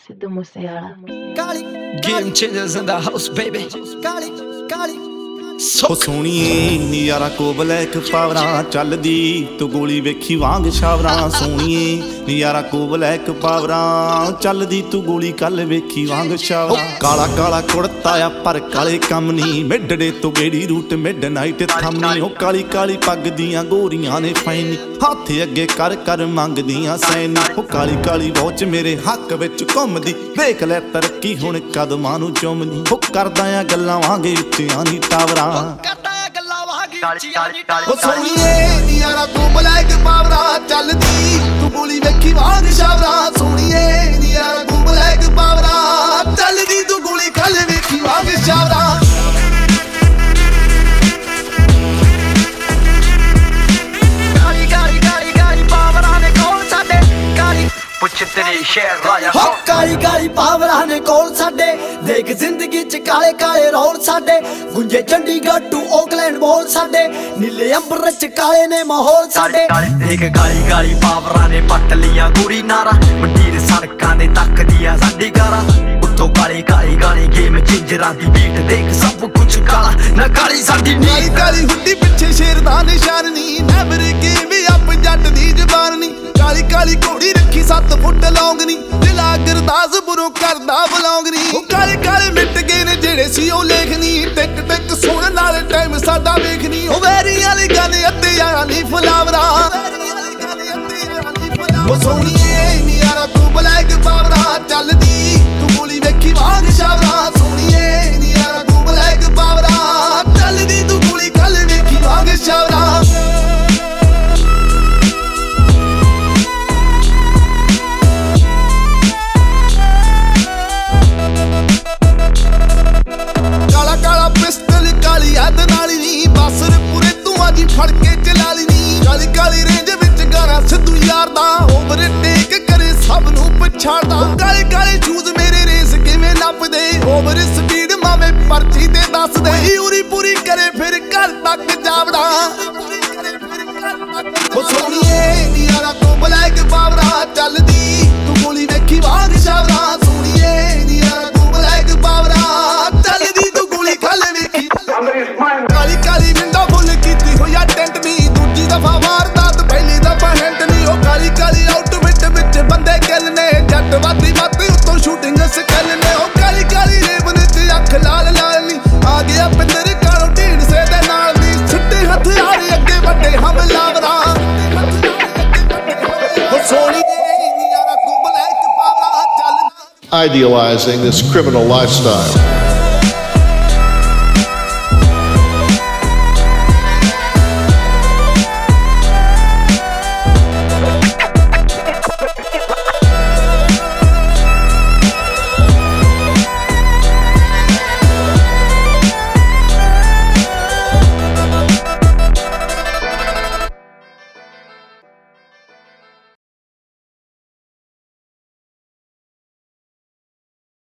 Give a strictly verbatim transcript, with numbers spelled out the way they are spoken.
Sidhu Moosewala. Game changers in the house, baby. ਸੋ ਸੋਹਣੀਏ ਨਿਆਰਾ ਕੋ black ਪਾਵਰਾਂ ਚੱਲਦੀ ਤੂੰ ਗੋਲੀ ਵੇਖੀ ਵਾਂਗ ਸ਼ਾਵਰਾਂ ਸੋਹਣੀਏ ਨਿਆਰਾ ਕੋ ਬਲੈਕ ਪਾਵਰਾਂ ਚੱਲਦੀ ਤੂੰ ਗੋਲੀ ਕੱਲ ਵੇਖੀ ਵਾਂਗ ਸ਼ਾਵਰਾਂ ਕਾਲਾ ਕਾਲਾ ਕੁੜਤਾ ਆ ਪਰ ਕਾਲੇ ਕੰਮ ਨਹੀਂ ਮਿਡੜੇ ਤੋਂ ਗੇੜੀ ਰੂਟ ਮਿਡ ਨਾਈਟ ਥੰਮਨੀ ਉਹ ਕਾਲੀ ਕਾਲੀ ਪੱਗ ਦੀਆਂ ਗੋਰੀਆਂ ਨੇ ਫੈਨੀ ਹੱਥ ਅੱਗੇ ਕਰ ਕਰ ਮੰਗਦੀਆਂ ਸੈਨੀ ਉਹ ਕਾਲੀ ਕਾਲੀ ਵੋਚ ਮੇਰੇ ਹੱਕ ਵਿੱਚ ਘੁੰਮਦੀ ਵੇਖ ਲੈ ਤਰੱਕੀ ਹੁਣ ਕਦਮਾਂ ਨੂੰ ਚੁੰਮਦੀ ਉਹ ਕਰਦਾ ਆ ਗੱਲਾਂ ਵਾਂਗੇ ਉੱਚੀਆਂ ਨੀ ਟਾਵਰਾਂ ਉਹ ਸੋਹਣੀਏ ਨਿਆਰਾ ਕੋ ਬਲੈਕ ਪਾਵਰਾਂ ਚੱਲਦੀ ਤੂੰ ਗੋਲੀ ਵੇਖੀ ਵਾਂਗ ਸ਼ਾਵਰਾਂ ਸੋਹਣੀਏ ਨਿਆਰਾ ਕੋ ਬਲੈਕ ਪਾਵਰਾਂ ਚੱਲਦੀ ਤੂੰ ਗੋਲੀ ਕੱਲ ਵੇਖੀ ਵਾਂਗ ਸ਼ਾਵਰਾਂ ਕਾਲੀ ਕਾਲੀ ਕਾਲੀ ਕਾਲੀ ਪਾਵਰਾਂ ਨੇ ਕੋਲ ਸਾਡੇ ਕਾਲੀ ਪੁੱਛ ਤੇਰੇ ਸ਼ਹਿਰ ਰਾਜਾ ਹੋ ਕਾਲੀ ਕਾਲੀ ਪਾਵਰਾਂ ਨੇ ਕੋਲ ਸਾਡੇ ਦੇਖ ਜ਼ਿੰਦਗੀ ਚ ਕਾਲੇ ਕਾਲੇ ਰੋਲ ਸਾਡੇ ਗੁੰਜੇ ਚੰਡੀਗੜ੍ਹ ਟੂ ਓਕਲੈਂਡ ਬੋਲ ਸਾਡੇ ਨੀਲੇ ਅੰਬਰ ਚ ਕਾਲੇ ਨੇ ਮਾਹੌਲ ਸਾਡੇ ਦੇਖ ਕਾਲੀ ਕਾਲੀ ਪਾਵਰਾਂ ਨੇ ਪੱਟ ਲੀਆਂ ਗੋਰੀ ਨਾਰਾ ਮੰਡੀਰ ਸੜਕਾਂ ਦੇ ਤੱਕਦੀਆਂ ਸਾਡੀ ਗਾਰਾਂ ਉੱਤੋਂ ਕਾਲੀ ਕਾਲੀ ਗਾਣੀ ਗੇਮ ਚੇਂਜਰਾਂ ਦੀ ਬੀਟ ਦੇਖ ਸਭ ਕੁਝ ਕਾਲਾ ਨਾ ਕਾਲੀ ਸਾਡੀ ਨੀ ਕਾਲੀ ਹੁੱਡੀ ਪਿੱਛੇ ਸ਼ੇਰ ਦਾ ਨਿਸ਼ਾਨ ਨੀ ਨੈਵਰ ਗੇਮ ਅਪ ਜੱਟ ਦੀ ਜ਼ਬਾਨ ਨੀ ਕਾਲੀ ਕਾਲੀ ਘੋੜੀ ਰੱਖੀ ਸੱਤ ਫੁੱਟ ਲੌਂਗ ਨੀ ਦਿਲਾ ਗੁਰਦਾਸਪੁਰੋਂ ਕਰਦਾ ਬਲੌਂਗ ਨੀ ਉਹ ਕਾਲੇ ਕਾਲੇ ਮਿਟ ਗਏ ਨੇ ਜਿਹੜੇ ਸੀ ਉਹ ਲੇਖਨੀ ਟਿਕ ਟਿਕ ਸੁਣਨ ਵਾਲੇ ਟਾਈਮ ਸਾਡਾ ਵੇਖਨੀ ਉਹ ਵੈਰੀ ਵਾਲੀ ਗੱਲ ਅੱਤੇ ਯਾਰਾਂ ਦੀ ਫਲਾਵਰਾਂ ਉਹ ਸੋਹਣੀਏ ਨਿਆਰਾ ਤੂੰ ਬਲੈਕ ਪਾਵਰਾਂ ਚੱਲਦੀ ਤੂੰ ਗੋਲੀ ਵੇਖੀ ਵਾਂਗ ਸ਼ਾਵਰਾਂ ਸੋਹਣੀਏ ਨਿਆਰਾ ਤੂੰ ਬਲੈਕ ਪਾਵਰਾਂ ਚੱਲਦੀ ਤੂੰ ਗੋਲੀ ਕੱਲ ਵੇਖੀ ਵਾਂਗ ਸ਼ਾਵਰਾਂ ਫੜ ਕੇ ਚਲਾ ਲਈ ਨੀ ਕਾਲੀ ਕਾਲੀ ਰੇਂਜ ਵਿੱਚ ਗਾਣਾ ਸਿੱਧੂ ਯਾਰ ਦਾ ਓਵਰਟੇਕ ਕਰੇ ਸਭ ਨੂੰ ਪਛਾੜਦਾ ਕਾਲੇ ਕਾਲੇ ਸ਼ੂਜ਼ ਮੇਰੇ ਰੇਸ ਕਿਵੇਂ ਨੱਪਦੇ ਓਵਰ ਸਪੀਡ ਮਾਵੇਂ ਪਰਚੀ ਤੇ ਦੱਸਦੇ ਉਰੀ ਪੂਰੀ ਕਰੇ ਫਿਰ ਘਰ ਤੱਕ ਜਾਵੜਾ ਉਹ ਸੋਹਣੀਏ ਨਿਆਰਾ ਕੋ ਬਲੈਕ ਪਾਵਰਾਂ ਚੱਲਦੀ ਤੂੰ ਗੋਲੀ ਵੇਖੀ ਵਾਂਗ ਸ਼ਾਵਰਾਂ ਸੋਹਣੀਏ ਨਿਆਰਾ ਕੋ ਬਲੈਕ ਪਾਵਰਾਂ ਚੱਲਦੀ ਤੂੰ ਗੋਲੀ ਖੱਲ ਵੇਖੀ ਕਾਲੀ ਕਾਲੀ ਵਿੰਡੋ ਫੁੱਲ ਕੀਤੀ ਹੋਇਆ ਟੈਂਟ ਨੀ ਦੂਜੀ ਦਫਾ ਵਾਰਦਾਤ ਪਹਿਲੀ ਦਫਾ ਹੈਂਟ ਨੀ ਉਹ ਕਾਲੀ ਕਾਲੀ ਆਊਟਫਿੱਟ ਵਿੱਚ ਬੰਦੇ ਗਿੱਲ ਨੇ ਜੱਟ ਵਾਦੀ ਵਾਦੀ ਉੱਤੋਂ ਸ਼ੂਟਿੰਗ ਸਕੈਲ ਨੇ ਉਹ ਕਾਲੀ ਕਾਲੀ ਰੇਵਨ ਚ ਅੱਖ ਲਾਲ ਲਾਲ ਨੀ ਆ ਗਿਆ ਪਿੰਦਰ ਕਾਲੋ ਢੀਂਡਸੇ ਦੇ ਨਾਲ ਨੀ ਛੁੱਟੇ ਹਥਿਆਰ ਅੱਗੇ ਵੱਡੇ ਹਮਲਾਵਰਾਂ ਉਹ ਸੋਹਣੀ ਨਿਆਰਾ ਕੋ ਬਲੈਕ ਪਾਵਰਾਂ ਚੱਲ idealizing this criminal lifestyle.